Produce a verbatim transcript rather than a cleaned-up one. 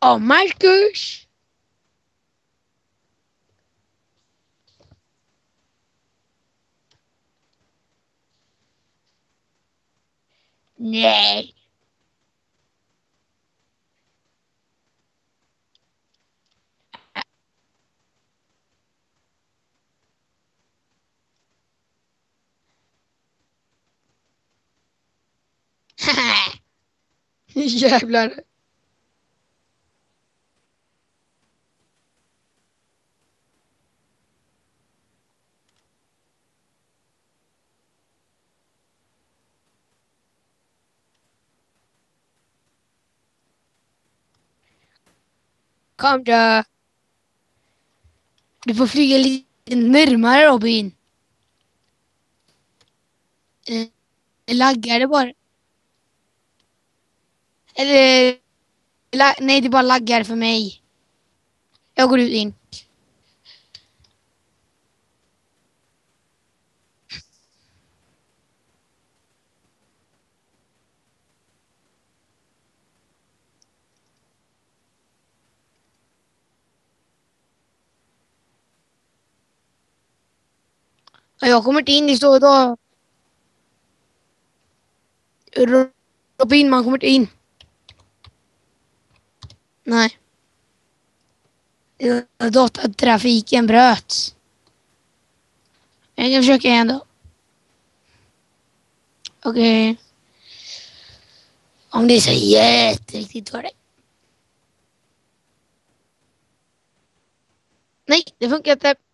Ja, Marcus. Nej. Jävlar. Kom då. Du får flyga lite närmare, Robin. Eh, Laggar det bara? Eller... La, nej, det bara laggar för mig. Jag går ut in. Och jag kommer inte in, det står då... Robin, man kommer inte in. Nej. Datatrafiken bröts. Jag kan försöka igen då. Okej. Okay. Om det är så jätteriktigt för dig. Nej, det funkar inte.